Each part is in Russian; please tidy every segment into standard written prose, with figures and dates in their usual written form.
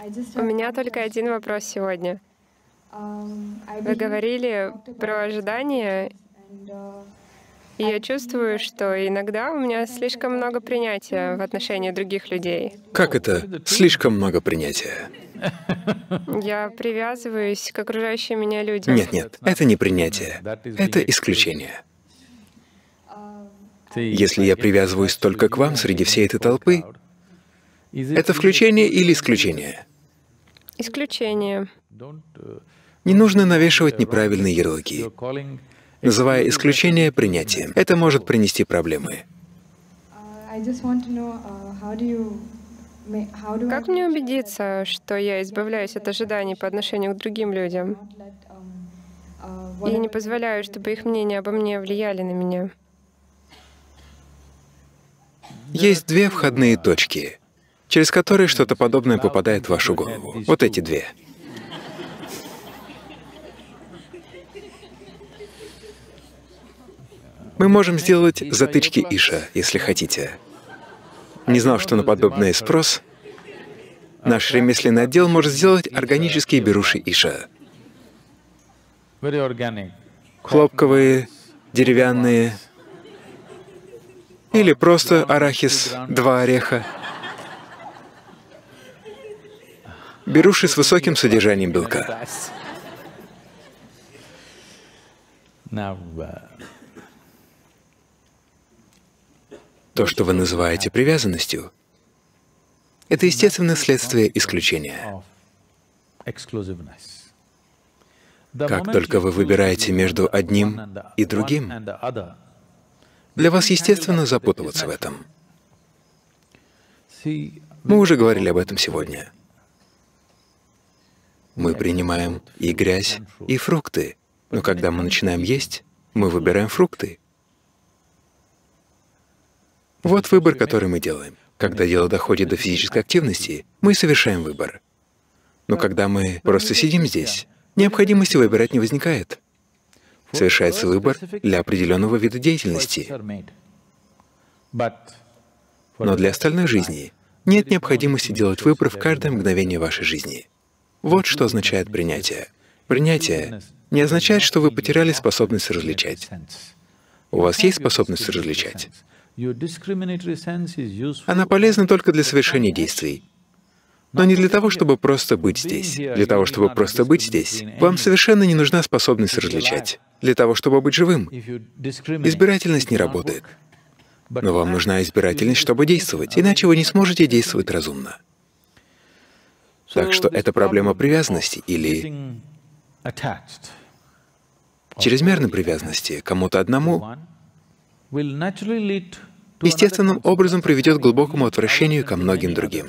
У меня только один вопрос сегодня. Вы говорили про ожидания, и я чувствую, что иногда у меня слишком много принятия в отношении других людей. Как это слишком много принятия? Я привязываюсь к окружающим меня людям. Нет, это не принятие, это исключение. Если я привязываюсь только к вам среди всей этой толпы, это включение или исключение? Исключение. Не нужно навешивать неправильные ярлыки, называя исключение принятием. Это может принести проблемы. Как мне убедиться, что я избавляюсь от ожиданий по отношению к другим людям и не позволяю, чтобы их мнения обо мне влияли на меня? Есть две входные точки, через которые что-то подобное попадает в вашу голову. Вот эти две. Мы можем сделать затычки Иша, если хотите. Не знал, что на подобное спрос. Наш ремесленный отдел может сделать органические беруши Иша. Хлопковые, деревянные, или просто арахис, 2 ореха. Беруши с высоким содержанием белка. То, что вы называете привязанностью, это естественное следствие исключения. Как только вы выбираете между одним и другим, для вас естественно запутываться в этом. Мы уже говорили об этом сегодня. Мы принимаем и грязь, и фрукты, но когда мы начинаем есть, мы выбираем фрукты. Вот выбор, который мы делаем. Когда дело доходит до физической активности, мы совершаем выбор. Но когда мы просто сидим здесь, необходимости выбирать не возникает. Совершается выбор для определенного вида деятельности. Но для остальной жизни нет необходимости делать выбор в каждое мгновение вашей жизни. Вот что означает принятие. Принятие не означает, что вы потеряли способность различать. У вас есть способность различать. Она полезна только для совершения действий, но не для того, чтобы просто быть здесь. Для того, чтобы просто быть здесь, вам совершенно не нужна способность различать. Для того, чтобы быть живым, избирательность не работает. Но вам нужна избирательность, чтобы действовать, иначе вы не сможете действовать разумно. Так что это проблема привязанности или чрезмерной привязанности к кому-то одному естественным образом приведет к глубокому отвращению ко многим другим.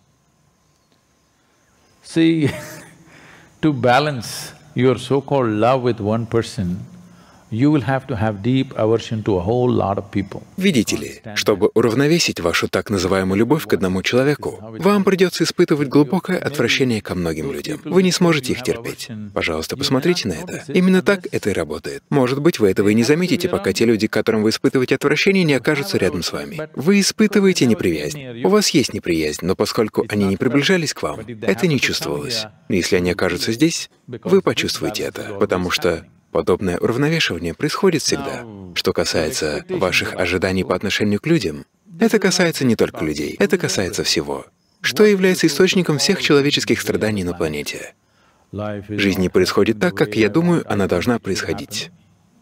See, to balance your so-called love with one person, you will have to have deep aversion to a whole lot of people. Видите ли, чтобы уравновесить вашу так называемую любовь к одному человеку, вам придется испытывать глубокое отвращение ко многим людям. Вы не сможете их терпеть. Пожалуйста, посмотрите на это. Именно так это и работает. Может быть, вы этого и не заметите, пока те люди, к которым вы испытываете отвращение, не окажутся рядом с вами. Вы испытываете неприязнь. У вас есть неприязнь, но поскольку они не приближались к вам, это не чувствовалось. Если они окажутся здесь, вы почувствуете это, потому что подобное уравновешивание происходит всегда. Что касается ваших ожиданий по отношению к людям, это касается не только людей, это касается всего. Что является источником всех человеческих страданий на планете? Жизнь не происходит так, как я думаю, она должна происходить.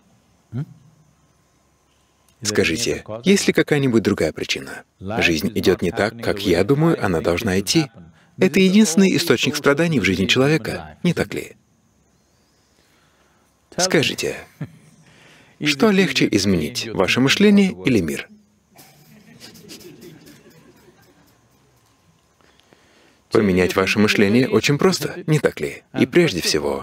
Скажите, есть ли какая-нибудь другая причина? Жизнь идет не так, как я думаю, она должна идти. Это единственный источник страданий в жизни человека, не так ли? Скажите, что легче изменить, ваше мышление или мир? Поменять ваше мышление очень просто, не так ли? И прежде всего,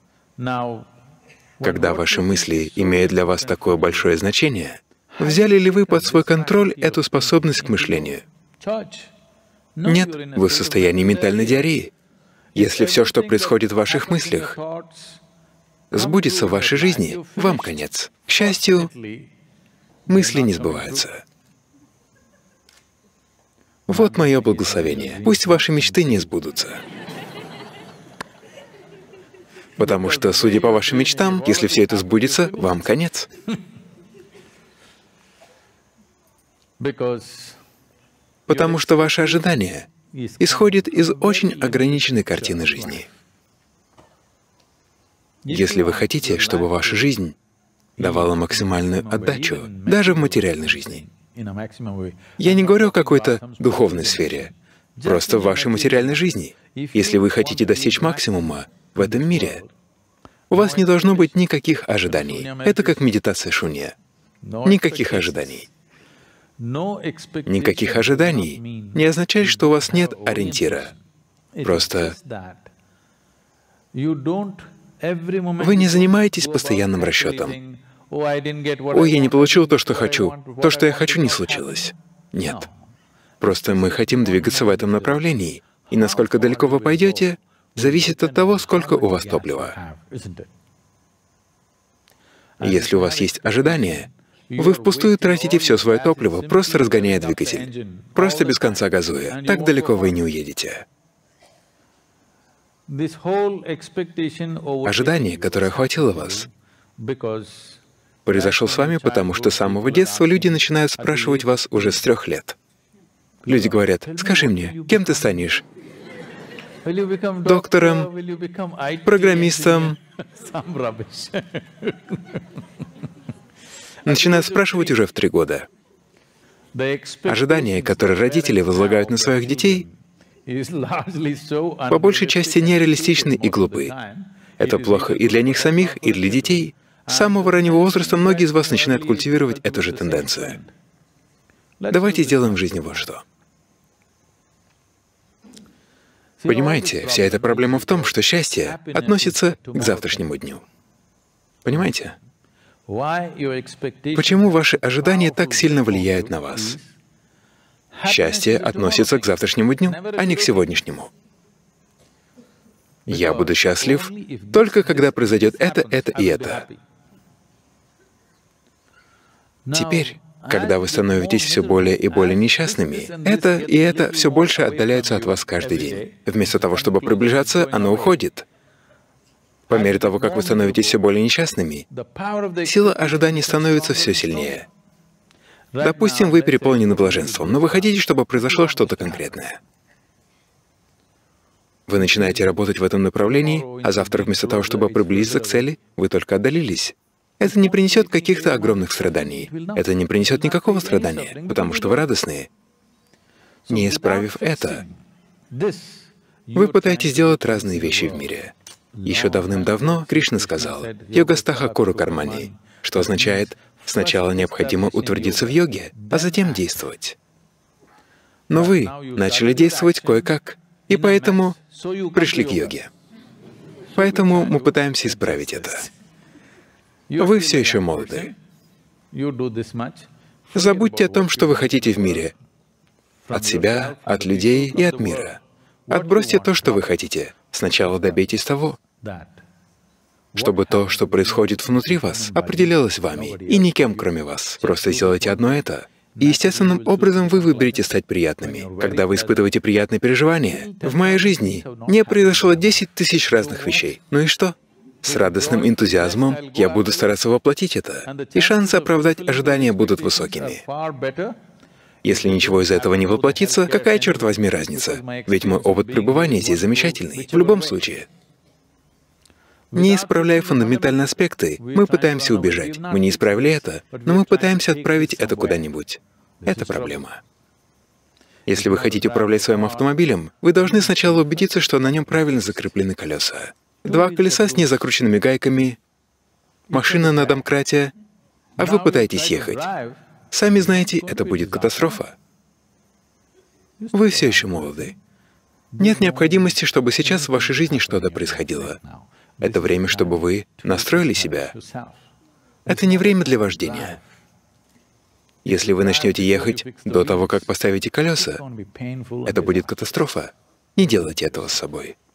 когда ваши мысли имеют для вас такое большое значение, взяли ли вы под свой контроль эту способность к мышлению? Нет, вы в состоянии ментальной диареи. Если все, что происходит в ваших мыслях, сбудется в вашей жизни, вам конец. К счастью, мысли не сбываются. Вот мое благословение. Пусть ваши мечты не сбудутся. Потому что, судя по вашим мечтам, если все это сбудется, вам конец. Потому что ваше ожидание исходит из очень ограниченной картины жизни. Если вы хотите, чтобы ваша жизнь давала максимальную отдачу, даже в материальной жизни, я не говорю о какой-то духовной сфере, просто в вашей материальной жизни. Если вы хотите достичь максимума в этом мире, у вас не должно быть никаких ожиданий. Это как медитация шунья. Никаких ожиданий. Никаких ожиданий не означает, что у вас нет ориентира. Просто вы не занимаетесь постоянным расчетом. «Ой, я не получил то, что хочу. То, что я хочу, не случилось». Нет. Просто мы хотим двигаться в этом направлении. И насколько далеко вы пойдете, зависит от того, сколько у вас топлива. Если у вас есть ожидания, вы впустую тратите все свое топливо, просто разгоняя двигатель, просто без конца газуя. Так далеко вы не уедете. Ожидание, которое охватило вас, произошел с вами, потому что с самого детства люди начинают спрашивать вас уже с 3 лет. Люди говорят: «Скажи мне, кем ты станешь? Доктором, программистом?» Начинают спрашивать уже в 3 года. Ожидания, которые родители возлагают на своих детей, по большей части нереалистичны и глупы. Это плохо и для них самих, и для детей. С самого раннего возраста многие из вас начинают культивировать эту же тенденцию. Давайте сделаем в жизни вот что. Понимаете, вся эта проблема в том, что счастье относится к завтрашнему дню. Понимаете? Почему ваши ожидания так сильно влияют на вас? Счастье относится к завтрашнему дню, а не к сегодняшнему. Я буду счастлив только когда произойдет это и это. Теперь, когда вы становитесь все более и более несчастными, это и это все больше отдаляются от вас каждый день. Вместо того, чтобы приближаться, оно уходит. По мере того, как вы становитесь все более несчастными, сила ожиданий становится все сильнее. Допустим, вы переполнены блаженством, но вы хотите, чтобы произошло что-то конкретное. Вы начинаете работать в этом направлении, а завтра вместо того, чтобы приблизиться к цели, вы только отдалились. Это не принесет каких-то огромных страданий. Это не принесет никакого страдания, потому что вы радостные. Не исправив это, вы пытаетесь делать разные вещи в мире. Еще давным-давно Кришна сказал «Йогастаха куру кармани», что означает «сначала необходимо утвердиться в йоге, а затем действовать». Но вы начали действовать кое-как, и поэтому пришли к йоге. Поэтому мы пытаемся исправить это. Вы все еще молоды. Забудьте о том, что вы хотите в мире. От себя, от людей и от мира. Отбросьте то, что вы хотите. Сначала добейтесь того, чтобы то, что происходит внутри вас, определялось вами и никем, кроме вас. Просто сделайте одно это. И естественным образом вы выберете стать приятными. Когда вы испытываете приятные переживания, в моей жизни не произошло 10 тысяч разных вещей. Ну и что? С радостным энтузиазмом я буду стараться воплотить это, и шансы оправдать ожидания будут высокими. Если ничего из этого не воплотится, какая, черт возьми, разница? Ведь мой опыт пребывания здесь замечательный, в любом случае. Не исправляя фундаментальные аспекты, мы пытаемся убежать. Мы не исправили это, но мы пытаемся отправить это куда-нибудь. Это проблема. Если вы хотите управлять своим автомобилем, вы должны сначала убедиться, что на нем правильно закреплены колеса. 2 колеса с незакрученными гайками, машина на домкрате, а вы пытаетесь ехать. Сами знаете, это будет катастрофа. Вы все еще молоды. Нет необходимости, чтобы сейчас в вашей жизни что-то происходило. Это время, чтобы вы настроили себя. Это не время для вождения. Если вы начнете ехать до того, как поставите колеса, это будет катастрофа. Не делайте этого с собой.